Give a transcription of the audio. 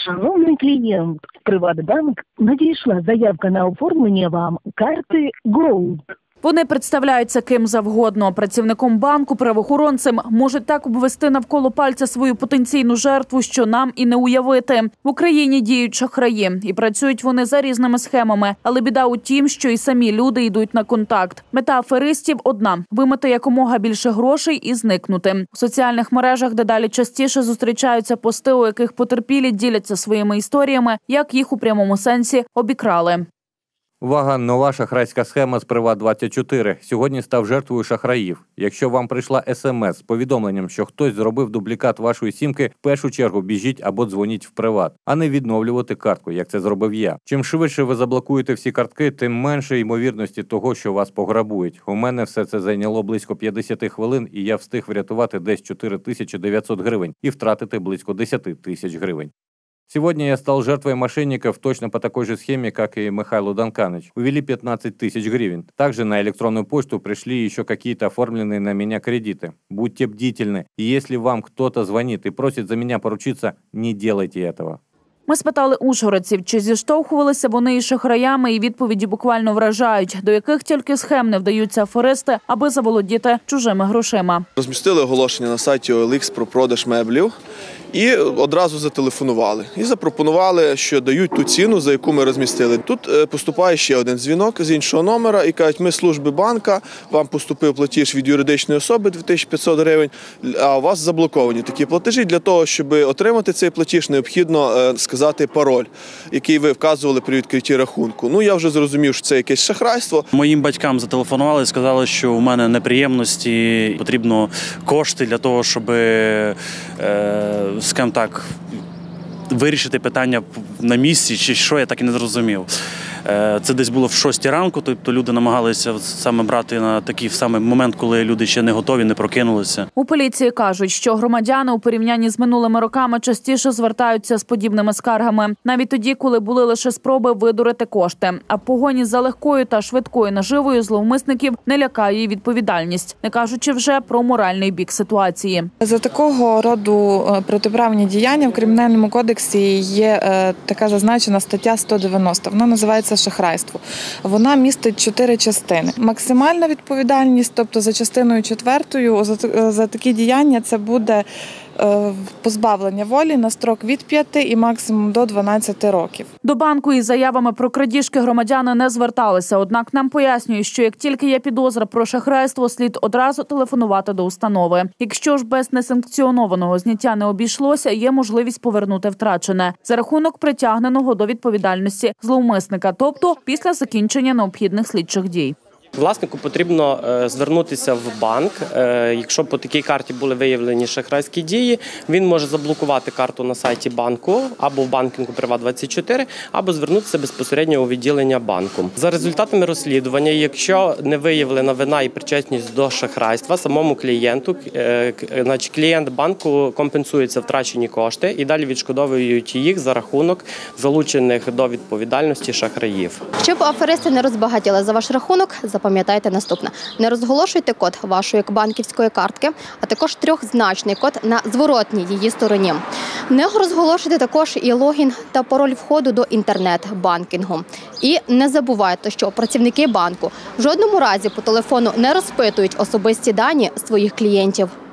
Шановний клієнт, в Приватбанк надійшла заявка на оформлення вам карти Gold. Вони представляються ким завгодно. Працівником банку, правоохоронцем можуть так обвести навколо пальця свою потенційну жертву, що нам і не уявити. В Україні діють шахраї. І працюють вони за різними схемами. Але біда у тім, що і самі люди йдуть на контакт. Мета аферистів одна – вимити якомога більше грошей і зникнути. В соціальних мережах дедалі частіше зустрічаються пости, у яких потерпілі діляться своїми історіями, як їх у прямому сенсі обікрали. Увага! Нова шахрайська схема з Приват24 сьогодні став жертвою шахраїв. Якщо вам прийшла смс з повідомленням, що хтось зробив дублікат вашої сімки, в першу чергу біжіть або дзвоніть в Приват, а не відновлювати картку, як це зробив я. Чим швидше ви заблокуєте всі картки, тим менше ймовірності того, що вас пограбують. У мене все це зайняло близько 50 хвилин, і я встиг врятувати десь 4900 гривень і втратити близько 10 тисяч гривень. Сегодня я стал жертвой мошенников точно по такой же схеме, как и Михайло Данканыч. Увели 15 тысяч гривен. Также на электронную почту пришли еще какие-то оформленные на меня кредиты. Будьте бдительны. И если вам кто-то звонит и просит за меня поручиться, не делайте этого. Ми спитали ужгородців, чи зіштовхувалися вони із шахраями, і відповіді буквально вражають, до яких тільки схем не вдаються аферисти, аби заволодіти чужими грошима. Розмістили оголошення на сайті OLX про продаж меблів і одразу зателефонували. І запропонували, що дають ту ціну, за яку ми розмістили. Тут поступає ще один дзвінок з іншого номера і кажуть, ми служби банка, вам поступив платіж від юридичної особи 2500 гривень, а у вас заблоковані такі платежі. Для того, щоб отримати цей платіж, необхідно сказати пароль, який ви вказували при відкритті рахунку. Ну, я вже зрозумів, що це якесь шахрайство. Моїм батькам зателефонували і сказали, що у мене неприємності, потрібно кошти для того, щоб, скажімо так, вирішити питання на місці, чи що, я так і не зрозумів. Це десь було в 6 ранку, тобто люди намагалися саме брати на такий самий момент, коли люди ще не готові, не прокинулися. У поліції кажуть, що громадяни у порівнянні з минулими роками частіше звертаються з подібними скаргами. Навіть тоді, коли були лише спроби видурити кошти. А в погоні за легкою та швидкою наживою зловмисників не лякає і відповідальність, не кажучи вже про моральний бік ситуації. За такого роду протиправні діяння в Кримінальному кодексі є така зазначена стаття 190. Вона називається шахрайство. Вона містить 4 частини. Максимальна відповідальність, тобто за частиною 4, за такі діяння це буде позбавлення волі на строк від 5 і максимум до 12 років. До банку із заявами про крадіжки громадяни не зверталися, однак нам пояснюють, що як тільки є підозра про шахрайство, слід одразу телефонувати до установи. Якщо ж без несанкціонованого зняття не обійшлося, є можливість повернути втрачене за рахунок притягненого до відповідальності зловмисника, тобто після закінчення необхідних слідчих дій. Власнику потрібно звернутися в банк. Якщо по такій карті були виявлені шахрайські дії, він може заблокувати карту на сайті банку або в банкінгу Приват24, або звернутися безпосередньо у відділення банку. За результатами розслідування, якщо не виявлена вина і причетність до шахрайства, самому клієнту, значить клієнт банку компенсується втрачені кошти і далі відшкодовують їх за рахунок залучених до відповідальності шахраїв. Щоб аферисти не розбагатіли за ваш рахунок, запам'ятайте наступне. Не розголошуйте код вашої банківської картки, а також трьохзначний код на зворотній її стороні. Не розголошуйте також і логін та пароль входу до інтернет-банкінгу. І не забувайте, що працівники банку в жодному разі по телефону не розпитують особисті дані своїх клієнтів.